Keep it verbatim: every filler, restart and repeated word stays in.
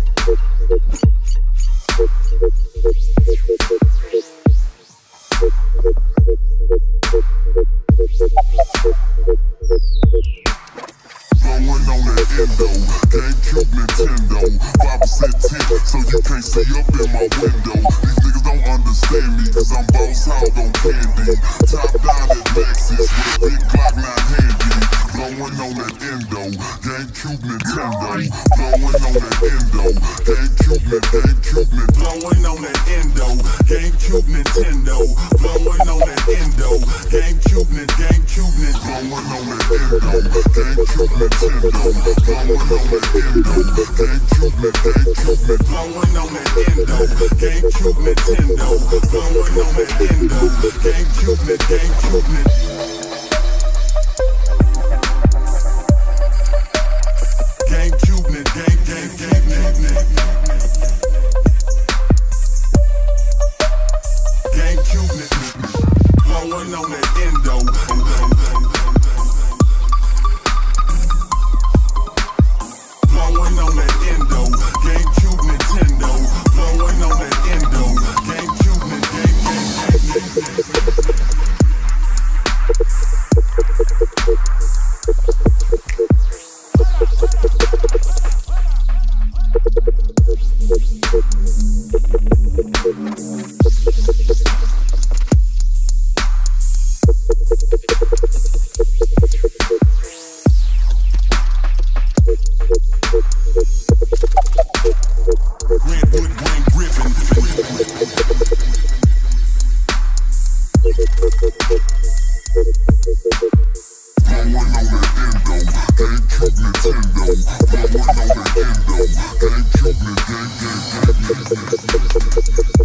GameCube, Nintendo, five percent tint, so you can't see up in my window. These niggas don't understand me, cause I'm boss hog on candy. Top down at Lexus, with a big Glock nine handy. Blowing on that endo, GameCube, Nintendo. Blowing on that endo, GameCube, GameCube, blowing on that endo, GameCube, Nintendo. Blowing on that endo, GameCube, GameCube, blowing on that endo, GameCube, Nintendo. Blowing on that endo, GameCube, GameCube, blowing on that endo, GameCube, Nintendo. Blowing on that endo, GameCube, GameCube. Blowing on that endo, blowing on that endo, GameCube, Nintendo. Blowing on that endo, GameCube, Redwood ring ribbon. Blowing on that endo, GameCube, Nintendo. Blowing on that endo, GameCube, GameCube.